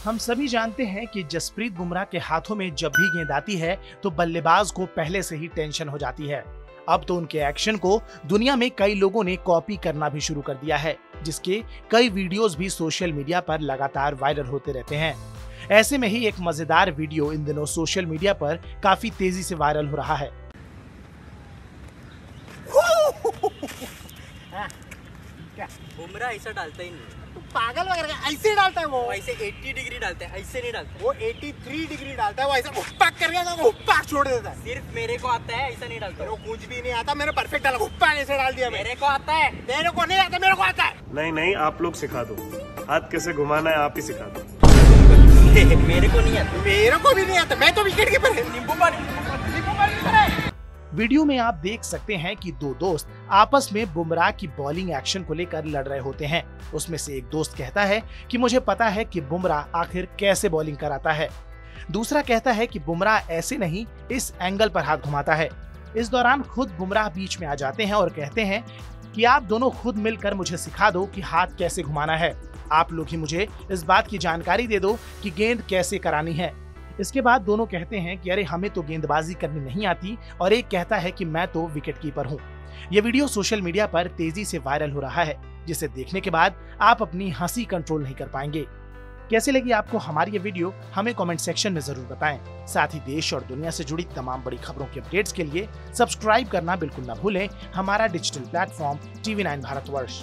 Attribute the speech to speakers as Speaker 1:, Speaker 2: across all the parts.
Speaker 1: हम सभी जानते हैं कि जसप्रीत बुमराह के हाथों में जब भी गेंद आती है तो बल्लेबाज को पहले से ही टेंशन हो जाती है। अब तो उनके एक्शन को दुनिया में कई लोगों ने कॉपी करना भी शुरू कर दिया है, जिसके कई वीडियोस भी सोशल मीडिया पर लगातार वायरल होते रहते हैं। ऐसे में ही एक मजेदार वीडियो इन दिनों सोशल मीडिया पर काफी तेजी से वायरल हो रहा है।
Speaker 2: बुमराह ऐसा डालता ही नहीं,
Speaker 3: पागल वगैरह ऐसे डालता है वो
Speaker 2: ऐसे 80 डिग्री डालता है, ऐसे नहीं डालता।
Speaker 3: वो 83 डिग्री डालता है, वो ऐसा हुप्पा करके तो हुप्पा छोड़ देता है।
Speaker 2: सिर्फ मेरे को आता है, ऐसा नहीं डालता।
Speaker 3: मेरे को कुछ भी नहीं आता, मैंने परफेक्ट डाला, हुप्पा ऐसे डाल दिया।
Speaker 2: मेरे को आता है।
Speaker 3: मेरे को नहीं आता, मेरे को आता है।
Speaker 4: नहीं आप लोग सिखा दो, हाथ कैसे घुमाना है आप ही सिखा दो।
Speaker 2: मेरे को नहीं आता।
Speaker 3: मेरे को भी नहीं आता, मैं तो विकेट कीपर है।
Speaker 2: नींबू पानी
Speaker 1: वीडियो में आप देख सकते हैं कि दो दोस्त आपस में बुमराह की बॉलिंग एक्शन को लेकर लड़ रहे होते हैं। उसमें से एक दोस्त कहता है कि मुझे पता है कि बुमराह आखिर कैसे बॉलिंग कराता है। दूसरा कहता है कि बुमराह ऐसे नहीं, इस एंगल पर हाथ घुमाता है। इस दौरान खुद बुमराह बीच में आ जाते हैं और कहते हैं कि आप दोनों खुद मिलकर मुझे सिखा दो कि हाथ कैसे घुमाना है। आप लोग ही मुझे इस बात की जानकारी दे दो कि गेंद कैसे करानी है। इसके बाद दोनों कहते हैं कि अरे हमें तो गेंदबाजी करनी नहीं आती, और एक कहता है कि मैं तो विकेट कीपर हूँ। ये वीडियो सोशल मीडिया पर तेजी से वायरल हो रहा है, जिसे देखने के बाद आप अपनी हंसी कंट्रोल नहीं कर पाएंगे। कैसे लगी आपको हमारी ये वीडियो, हमें कमेंट सेक्शन में जरूर बताएं। साथ ही देश और दुनिया से जुड़ी तमाम बड़ी खबरों के अपडेट्स के लिए सब्सक्राइब करना बिल्कुल न भूलें हमारा डिजिटल प्लेटफॉर्म TV9 भारतवर्ष।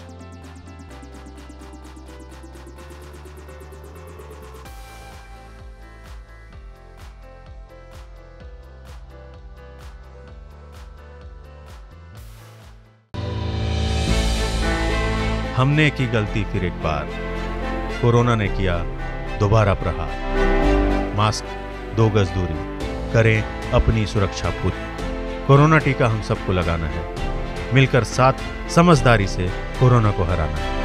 Speaker 5: हमने की गलती फिर एक बार, कोरोना ने किया दोबारा प्रहार। मास्क, 2 गज दूरी, करें अपनी सुरक्षा पूरी। कोरोना टीका हम सबको लगाना है, मिलकर साथ समझदारी से कोरोना को हराना है।